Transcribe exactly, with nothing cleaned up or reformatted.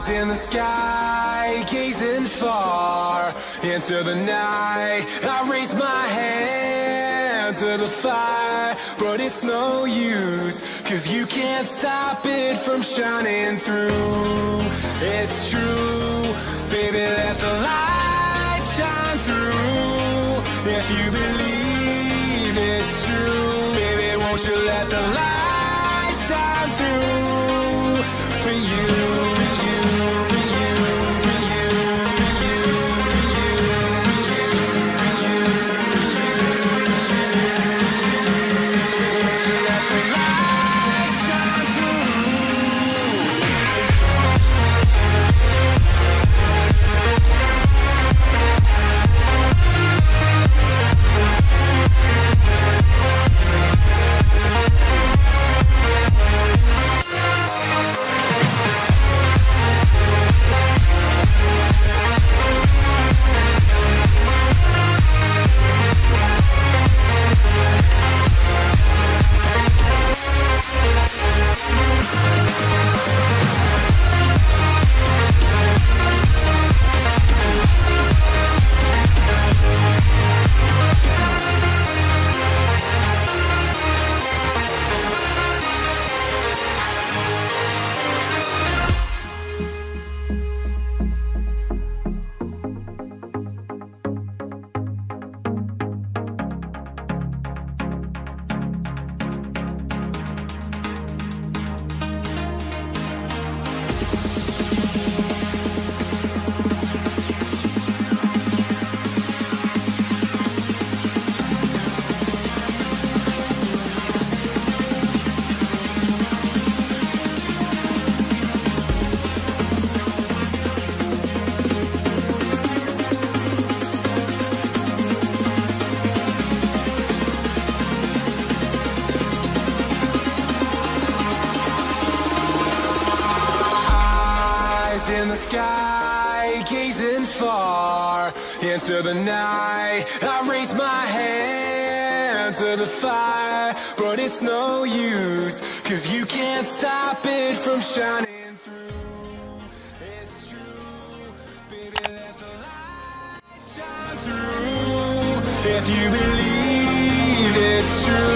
In the sky, gazing far into the night, I raise my hand to the fire, but it's no use, cause you can't stop it from shining through. It's true, baby, let the light shine through. If you believe it's true, baby, won't you let the light shine through for you. In the sky, gazing far into the night, I raise my hand to the fire, but it's no use, cause you can't stop it from shining through. It's true, baby, let the light shine through. If you believe it's true,